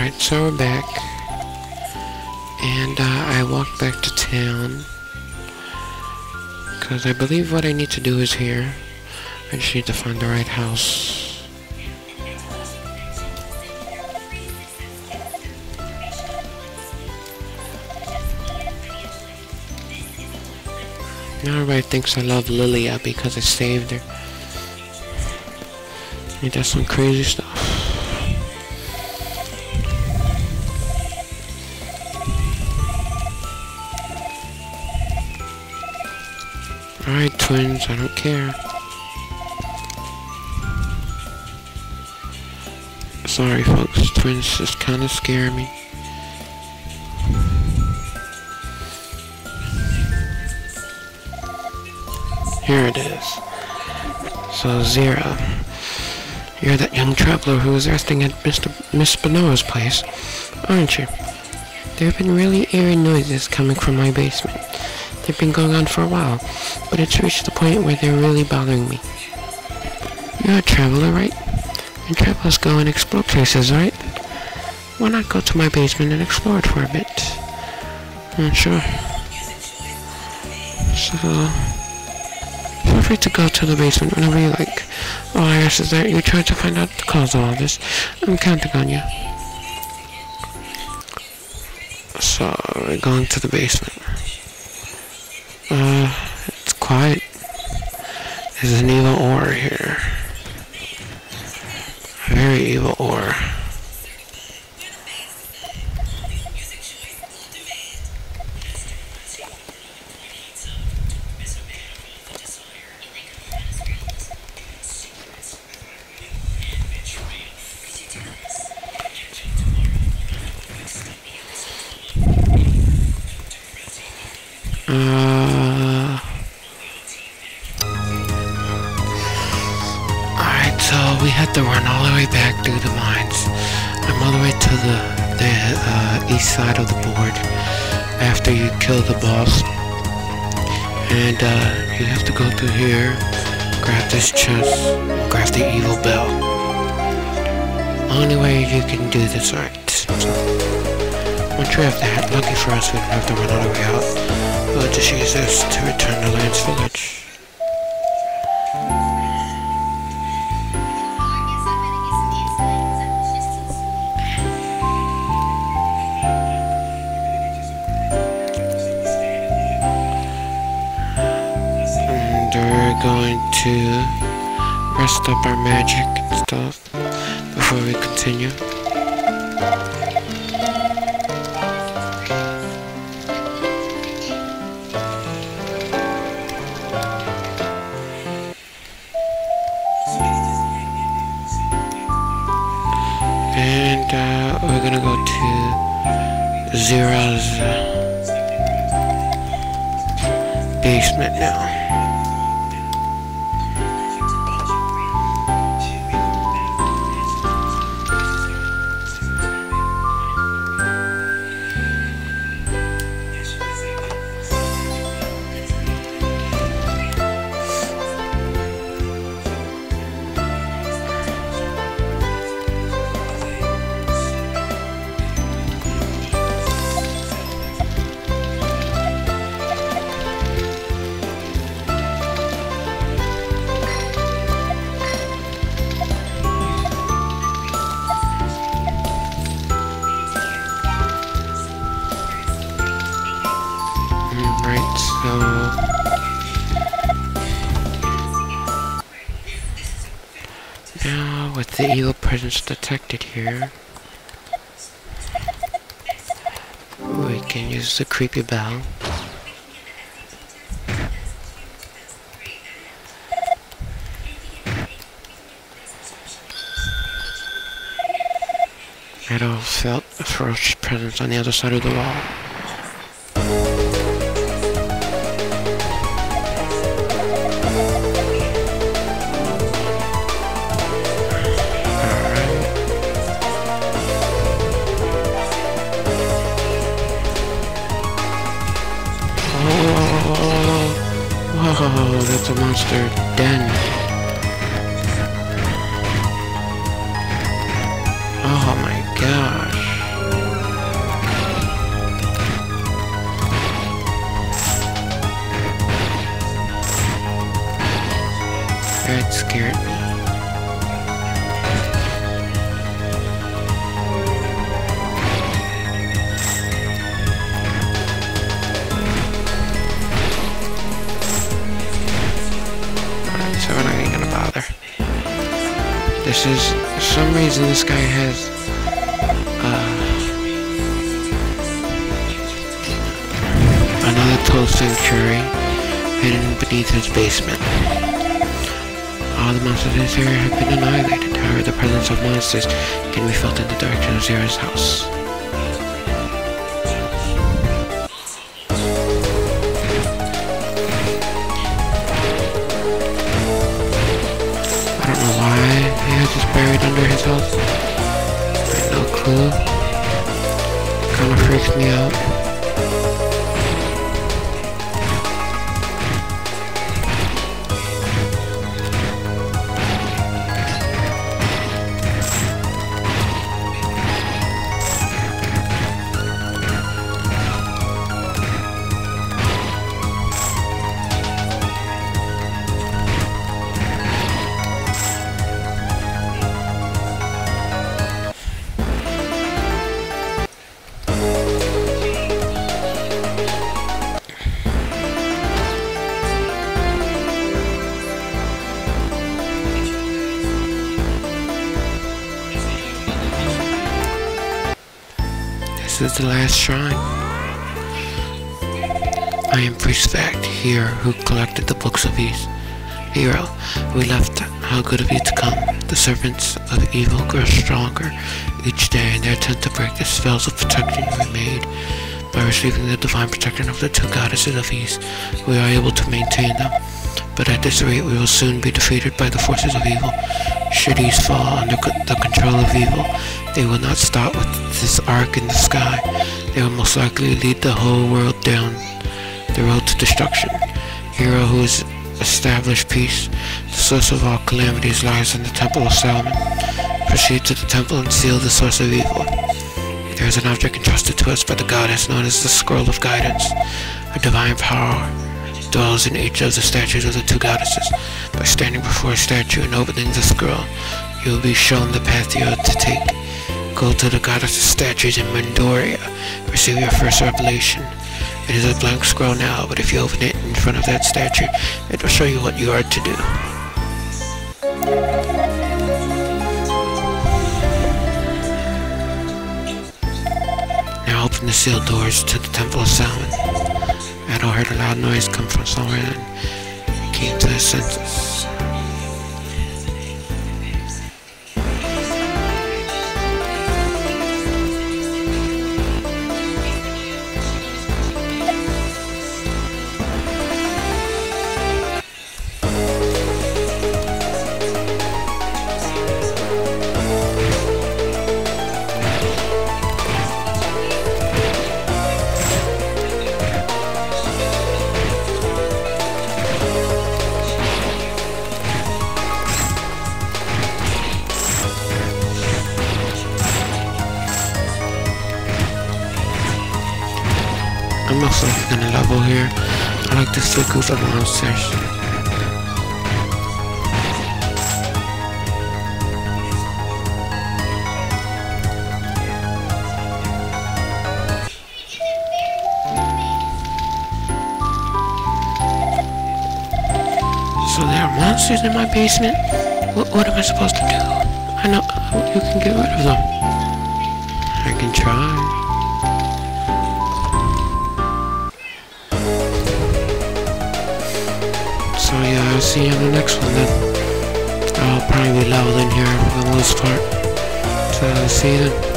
Alright, so we're back. And I walked back to town. Because I believe what I need to do is here. I just need to find the right house. Now everybody thinks I love Lilia because I saved her. Ain't that some crazy stuff? Alright, twins, I don't care. Sorry, folks, twins just kinda scare me. Here it is. So, Zira, you're that young traveler who was resting at Miss Spinoza's place, aren't you? There have been really eerie noises coming from my basement. They've been going on for a while, but it's reached the point where they're really bothering me. You're a traveler, right? And travelers go and explore places, right? Why not go to my basement and explore it for a bit? Sure. So, feel free to go to the basement whenever you like. All I ask is that you try to find out the cause of all this. I'm counting on you. So, we're going to the basement. It's quiet. There's an evil aura here. A very evil aura. Alright, so we had to run all the way back through the mines. I'm all the way to the east side of the board after you kill the boss. And you have to go through here, grab this chest, and grab the evil bell. Only way you can do this right. So, once you have that, lucky for us we don't have to run all the way out. We'll just use this to return to Lance Village. And we're going to rest up our magic and stuff before we continue. And we're gonna go to Zira's basement now. Now, with the evil presence detected here, we can use the creepy bell. It'll felt a ferocious presence on the other side of the wall. Oh, that's a monster den. Oh my gosh. scared me. Alright, so we're not even gonna bother. This is, for some reason this guy has another toad sanctuary hidden beneath his basement. All the monsters in this area have been annihilated. However, the presence of monsters can be felt in the direction of Zero's house. I don't know why he has this buried under his house. I have no clue. Kinda freaks me out. This is the last shrine. I am Priest Fact, here who collected the books of peace. Hero, we left. How good of you to come. The servants of evil grow stronger each day in their attempt to break the spells of protection we made. By receiving the divine protection of the two goddesses of ease, we are able to maintain them. But at this rate, we will soon be defeated by the forces of evil. Should Ease fall under the control of evil, they will not stop with this arc in the sky. They will most likely lead the whole world down the road to destruction. Hero who has established peace, the source of all calamities lies in the Temple of Solomon. Proceed to the temple and seal the source of evil. There is an object entrusted to us by the goddess known as the Scroll of Guidance. A divine power dwells in each of the statues of the two goddesses. By standing before a statue and opening the scroll, you will be shown the path you are to take. Go to the goddess's statues in Mandoria. Receive your first revelation. It is a blank scroll now, but if you open it in front of that statue, it will show you what you are to do. Now open the sealed doors to the Temple of Solomon. Ado heard a loud noise come from somewhere and came to his senses. I'm also gonna level here. I like this big group of monsters. So there are monsters in my basement? What am I supposed to do? I know you can get rid of them. I can try. So yeah, I'll see you in the next one then. I'll probably be leveled in here for the most part. So see you then.